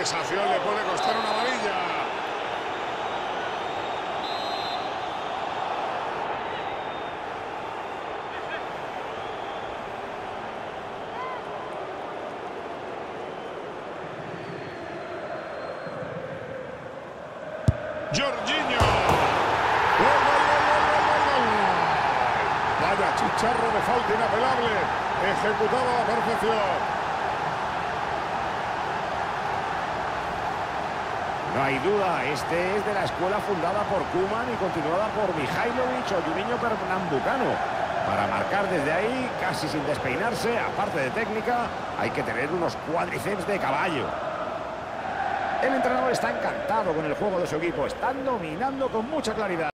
Esa acción le puede costar una amarilla. Jorginho. ¡Gol, gol, gol, gol, gol, gol! Vaya chicharro de falta inapelable. Ejecutado a la perfección. No hay duda, este es de la escuela fundada por Koeman y continuada por Mihajlovic o Juninho Pernambucano. Para marcar desde ahí, casi sin despeinarse, aparte de técnica, hay que tener unos cuádriceps de caballo. El entrenador está encantado con el juego de su equipo, están dominando con mucha claridad.